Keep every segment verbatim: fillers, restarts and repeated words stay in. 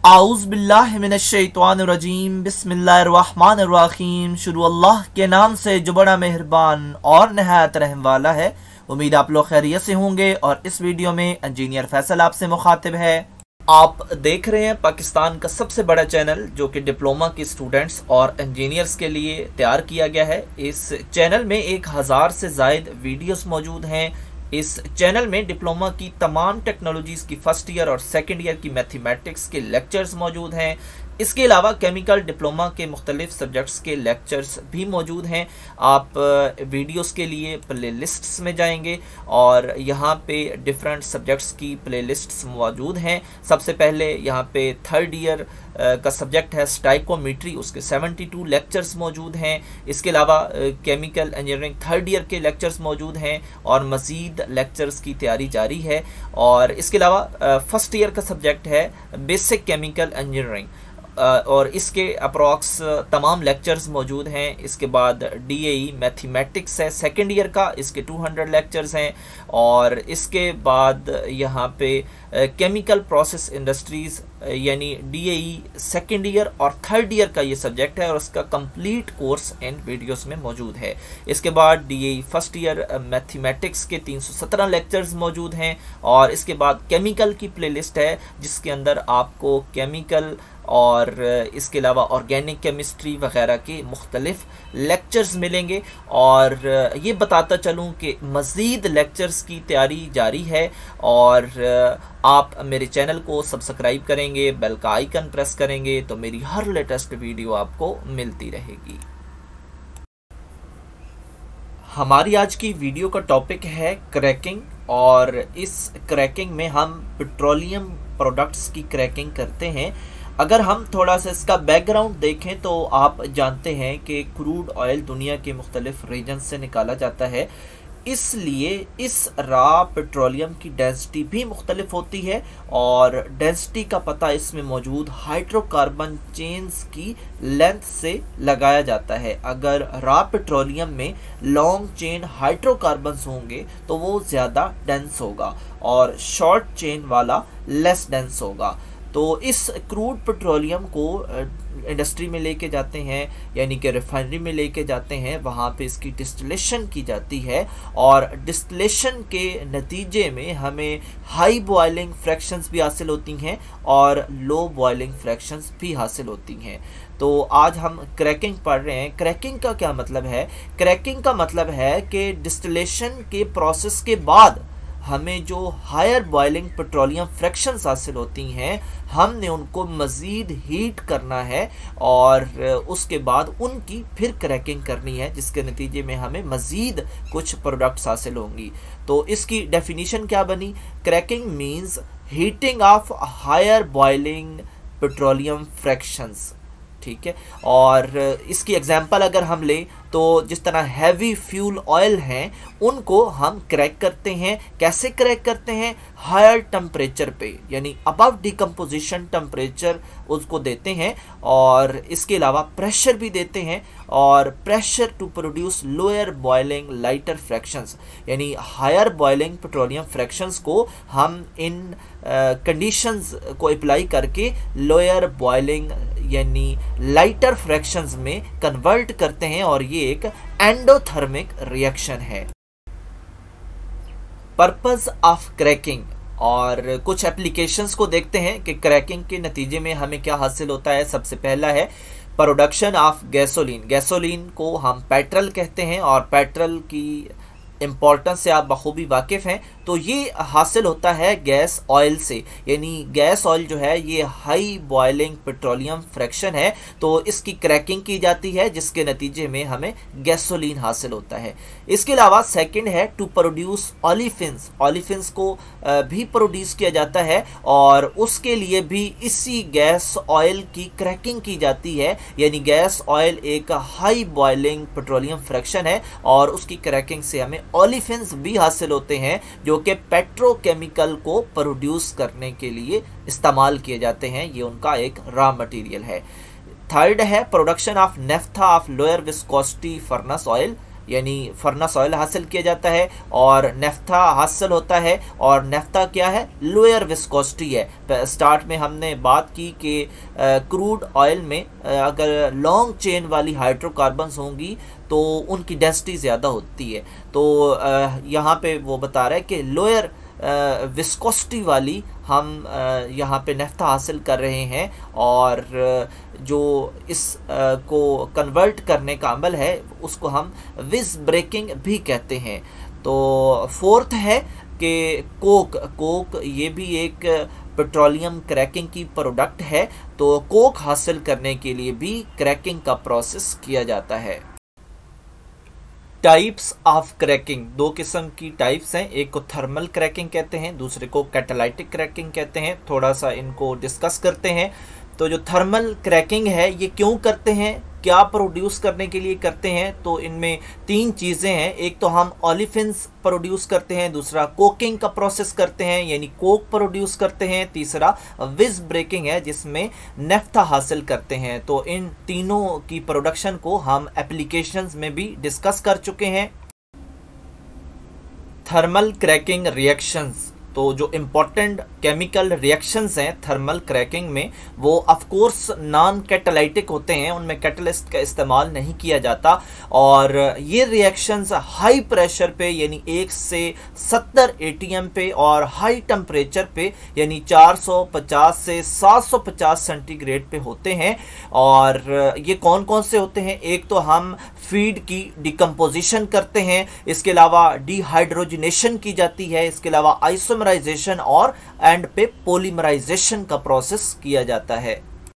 आऊज़ बिल्लाहि मिनश्शैतानिर्रजीम बिस्मिल्लाहिर्रहमानिर्रहीम। शुरू अल्लाह के नाम से जो बड़ा मेहरबान और नहायत रहम वाला है। उम्मीद आप लोग खैरियत से होंगे और इस वीडियो में इंजीनियर फैसल आपसे मुखातिब है। आप देख रहे हैं पाकिस्तान का सबसे बड़ा चैनल जो कि डिप्लोमा के स्टूडेंट्स और इंजीनियर्स के लिए तैयार किया गया है। इस चैनल में एक हज़ार से ज़ायद वीडियोस मौजूद हैं। इस चैनल में डिप्लोमा की तमाम टेक्नोलॉजीज की फर्स्ट ईयर और सेकंड ईयर की मैथमेटिक्स के लेक्चर्स मौजूद हैं। इसके अलावा केमिकल डिप्लोमा के मुख्तलिफ सब्जेक्ट्स के लेक्चर्स भी मौजूद हैं। आप वीडियोस के लिए प्ले लिस्ट्स में जाएंगे और यहाँ पे डिफरेंट सब्जेक्ट्स की प्ले लिस्ट्स मौजूद हैं। सबसे पहले यहाँ पे थर्ड ईयर का सब्जेक्ट है स्टाइकोमेट्री, उसके बहत्तर लेक्चर्स मौजूद हैं। इसके अलावा केमिकल इंजीनियरिंग थर्ड ईयर के लेक्चर्स मौजूद हैं और मज़ीद लेक्चर्स की तैयारी जारी है। और इसके अलावा फर्स्ट ईयर का सब्जेक्ट है बेसिक केमिकल इंजीनियरिंग और इसके अप्रॉक्स तमाम लेक्चर्स मौजूद हैं। इसके बाद डीएई मैथमेटिक्स है सेकेंड ईयर का, इसके दो सौ लेक्चर्स हैं। और इसके बाद यहाँ पे केमिकल प्रोसेस इंडस्ट्रीज़ यानी डीएई सेकेंड ईयर और थर्ड ईयर का ये सब्जेक्ट है और उसका कंप्लीट कोर्स इन वीडियोस में मौजूद है। इसके बाद डीएई फर्स्ट ईयर मैथमेटिक्स के तीन सौ सत्रह लेक्चर्स मौजूद हैं। और इसके बाद केमिकल की प्लेलिस्ट है जिसके अंदर आपको केमिकल और इसके अलावा ऑर्गेनिक केमिस्ट्री वगैरह के मुख्तलिफ लेक्चर्स मिलेंगे। और ये बताता चलूँ कि मज़ीद लेक्चर्स की तैयारी जारी है और आप मेरे चैनल को सब्सक्राइब करेंगे, बेल का आइकन प्रेस करेंगे तो मेरी हर लेटेस्ट वीडियो आपको मिलती रहेगी। हमारी आज की वीडियो का टॉपिक है क्रैकिंग और इस क्रैकिंग में हम पेट्रोलियम प्रोडक्ट्स की क्रैकिंग करते हैं। अगर हम थोड़ा सा इसका बैकग्राउंड देखें तो आप जानते हैं कि क्रूड ऑयल दुनिया के मुख्तलिफ रीजन से निकाला जाता है, इसलिए इस रॉ पेट्रोलियम की डेंसिटी भी मुख्तलिफ होती है और डेंसिटी का पता इसमें मौजूद हाइड्रोकार्बन चेन्स की लेंथ से लगाया जाता है। अगर रॉ पेट्रोलियम में लॉन्ग चेन हाइड्रोकार्बन्स होंगे तो वो ज़्यादा डेंस होगा और शॉर्ट चेन वाला लेस डेंस होगा। तो इस क्रूड पेट्रोलियम को इंडस्ट्री में लेके जाते हैं यानी कि रिफाइनरी में लेके जाते हैं, वहाँ पे इसकी डिस्टिलेशन की जाती है और डिस्टिलेशन के नतीजे में हमें हाई बॉइलिंग फ्रैक्शंस भी हासिल होती हैं और लो बॉइलिंग फ्रैक्शंस भी हासिल होती हैं। तो आज हम क्रैकिंग पढ़ रहे हैं। क्रैकिंग का क्या मतलब है? क्रैकिंग का मतलब है कि डिस्टिलेशन के प्रोसेस के बाद हमें जो हायर बॉइलिंग पेट्रोलियम फ्रैक्शंस हासिल होती हैं हमने उनको मज़ीद हीट करना है और उसके बाद उनकी फिर क्रैकिंग करनी है जिसके नतीजे में हमें मज़ीद कुछ प्रोडक्ट्स हासिल होंगी। तो इसकी डेफिनेशन क्या बनी? Cracking means heating of higher boiling petroleum fractions. ठीक है, और इसकी एग्जांपल अगर हम लें तो जिस तरह हैवी फ्यूल ऑयल हैं उनको हम क्रैक करते हैं। कैसे क्रैक करते हैं? हायर टेम्परेचर पे यानी अबव डिकम्पोजिशन टेम्परेचर उसको देते हैं और इसके अलावा प्रेशर भी देते हैं और pressure to produce lower boiling lighter fractions यानी हायर बॉइलिंग पेट्रोलियम फ्रैक्शंस को हम इन कंडीशंस uh, को अप्लाई करके लोअर बॉइलिंग यानी लाइटर फ्रैक्शंस में कन्वर्ट करते हैं और ये एक एंडोथर्मिक रिएक्शन है। पर्पस ऑफ क्रैकिंग और कुछ एप्लीकेशंस को देखते हैं कि क्रैकिंग के नतीजे में हमें क्या हासिल होता है। सबसे पहला है प्रोडक्शन ऑफ गैसोलीन। गैसोलीन को हम पेट्रोल कहते हैं और पेट्रोल की इम्पोर्टेंस से आप बखूबी वाकिफ़ हैं। तो ये हासिल होता है गैस ऑयल से, यानी गैस ऑयल जो है ये हाई बॉइलिंग पेट्रोलियम फ्रैक्शन है तो इसकी क्रैकिंग की जाती है जिसके नतीजे में हमें गैसोलीन हासिल होता है। इसके अलावा सेकंड है टू प्रोड्यूस ऑलिफिन्स। ऑलिफिन्स को भी प्रोड्यूस किया जाता है और उसके लिए भी इसी गैस ऑयल की क्रैकिंग की जाती है यानी गैस ऑयल एक हाई बॉइलिंग पेट्रोलियम फ्रैक्शन है और उसकी क्रैकिंग से हमें ऑलिफिन्स भी हासिल होते हैं जो कि पेट्रोकेमिकल को प्रोड्यूस करने के लिए इस्तेमाल किए जाते हैं। ये उनका एक रॉ मटेरियल है। थर्ड है production of naphtha of lower viscosity furnace oil. यानी फर्नस ऑयल हासिल किया जाता है और नेफ्था हासिल होता है। और नेफ्था क्या है? लोअर विस्कोसिटी है। स्टार्ट में हमने बात की कि क्रूड ऑयल में अगर लॉन्ग चेन वाली हाइड्रोकार्बन्स होंगी तो उनकी डेंसिटी ज़्यादा होती है। तो यहाँ पे वो बता रहा है कि लोअर विस्कोसिटी वाली हम यहाँ पे नेफ्था हासिल कर रहे हैं और जो इस को कन्वर्ट करने का अमल है उसको हम विज ब्रेकिंग भी कहते हैं। तो फोर्थ है कि कोक कोक ये भी एक पेट्रोलियम क्रैकिंग की प्रोडक्ट है। तो कोक हासिल करने के लिए भी क्रैकिंग का प्रोसेस किया जाता है। टाइप्स ऑफ क्रैकिंग, दो किस्म की टाइप्स हैं। एक को थर्मल क्रैकिंग कहते हैं, दूसरे को कैटालाइटिक क्रैकिंग कहते हैं। थोड़ा सा इनको डिस्कस करते हैं। तो जो थर्मल क्रैकिंग है ये क्यों करते हैं, क्या प्रोड्यूस करने के लिए करते हैं? तो इनमें तीन चीज़ें हैं। एक तो हम ओलिफिन्स प्रोड्यूस करते हैं, दूसरा कोकिंग का प्रोसेस करते हैं यानी कोक प्रोड्यूस करते हैं, तीसरा विज ब्रेकिंग है जिसमें नेफ्था हासिल करते हैं। तो इन तीनों की प्रोडक्शन को हम एप्लीकेशंस में भी डिस्कस कर चुके हैं। थर्मल क्रैकिंग रिएक्शंस, तो जो इम्पोर्टेंट केमिकल रिएक्शंस हैं थर्मल क्रैकिंग में वो ऑफ कोर्स नॉन कैटालाइटिक होते हैं, उनमें कैटलिस्ट का इस्तेमाल नहीं किया जाता। और ये रिएक्शंस हाई प्रेशर पे यानी एक से सत्तर एटीएम पे और हाई टेम्परेचर पे यानी चार सौ पचास से सात सौ पचास सेंटीग्रेड पे होते हैं। और ये कौन कौन से होते हैं? एक तो हम फीड की डिकम्पोजिशन करते हैं, इसके अलावा डिहाइड्रोजनेशन की जाती है, इसके अलावा आइसोमराइजेशन और एंड पे पॉलीमराइजेशन का प्रोसेस किया जाता है।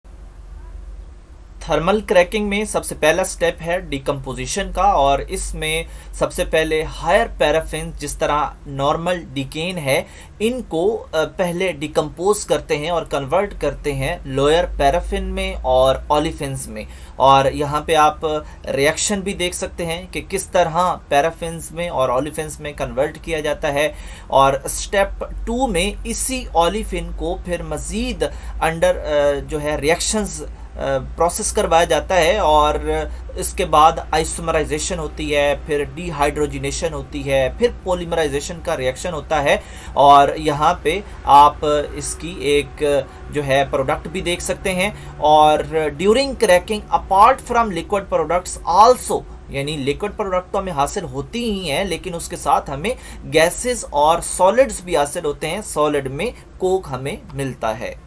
थर्मल क्रैकिंग में सबसे पहला स्टेप है डिकम्पोजिशन का और इसमें सबसे पहले हायर पैराफिन जिस तरह नॉर्मल डिकेन है इनको पहले डिकम्पोज करते हैं और कन्वर्ट करते हैं लोअर पैराफिन में और ओलिफिन्स में। और यहाँ पे आप रिएक्शन भी देख सकते हैं कि किस तरह पैराफिन्स में और ओलिफिन्स में कन्वर्ट किया जाता है। और स्टेप टू में इसी ओलिफिन को फिर मज़ीद अंडर जो है रिएक्शंस प्रोसेस करवाया जाता है और इसके बाद आइसोमराइजेशन होती है, फिर डिहाइड्रोजनेशन होती है, फिर पॉलीमराइजेशन का रिएक्शन होता है। और यहाँ पे आप इसकी एक जो है प्रोडक्ट भी देख सकते हैं। और during cracking apart from liquid products also, यानी लिक्विड प्रोडक्ट तो हमें हासिल होती ही हैं लेकिन उसके साथ हमें गैसेस और सॉलिड्स भी हासिल होते हैं। सॉलिड में कोक हमें मिलता है।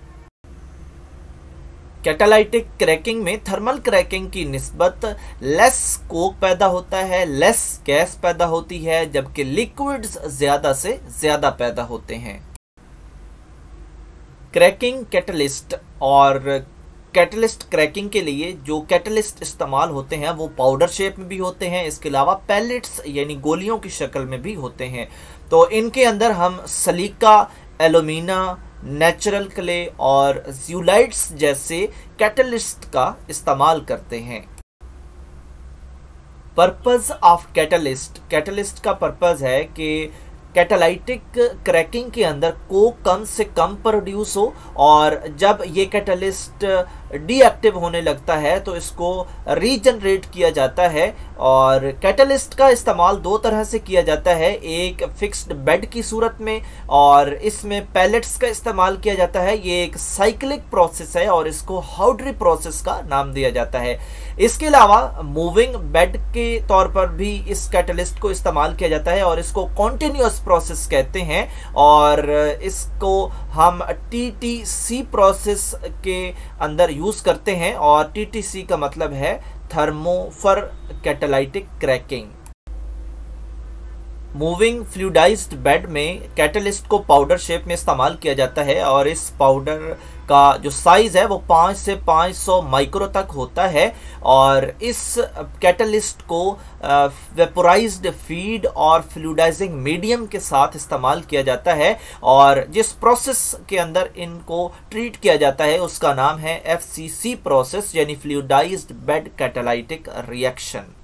कैटालाइटिक क्रैकिंग में थर्मल क्रैकिंग की निस्बत लेस कोक पैदा होता है, लेस गैस पैदा होती है, जबकि लिक्विड्स ज्यादा से ज्यादा पैदा होते हैं। क्रैकिंग कैटलिस्ट, और कैटलिस्ट क्रैकिंग के लिए जो कैटलिस्ट इस्तेमाल होते हैं वो पाउडर शेप में भी होते हैं, इसके अलावा पैलेट्स यानी गोलियों की शक्ल में भी होते हैं। तो इनके अंदर हम सलीका, एलुमिना, नेचुरल क्ले और ज़्यूलाइट्स जैसे कैटलिस्ट का इस्तेमाल करते हैं। पर्पस ऑफ कैटलिस्ट, कैटलिस्ट का पर्पस है कि कैटालाइटिक क्रैकिंग के अंदर कोक कम से कम प्रोड्यूस हो और जब ये कैटलिस्ट डीएक्टिव होने लगता है तो इसको रीजनरेट किया जाता है। और कैटलिस्ट का इस्तेमाल दो तरह से किया जाता है, एक फिक्स्ड बेड की सूरत में और इसमें पैलेट्स का इस्तेमाल किया जाता है। ये एक साइक्लिक प्रोसेस है और इसको हाउड्री प्रोसेस का नाम दिया जाता है। इसके अलावा मूविंग बेड के तौर पर भी इस कैटलिस्ट को इस्तेमाल किया जाता है और इसको कॉन्टिन्यूअस प्रोसेस कहते हैं। और इसको हम टीटीसी प्रोसेस के अंदर यूज करते हैं और टीटीसी का मतलब है thermofor catalytic cracking. Moving fluidized bed में कैटलिस्ट को पाउडर शेप में इस्तेमाल किया जाता है और इस पाउडर का जो साइज है वो पाँच से पाँच सौ माइक्रो तक होता है। और इस कैटलिस्ट को वेपोराइज्ड फीड और फ्लूइडाइजिंग मीडियम के साथ इस्तेमाल किया जाता है और जिस प्रोसेस के अंदर इनको ट्रीट किया जाता है उसका नाम है एफ सी सी प्रोसेस यानी फ्लूइडाइज्ड बेड कैटालाइटिक रिएक्शन।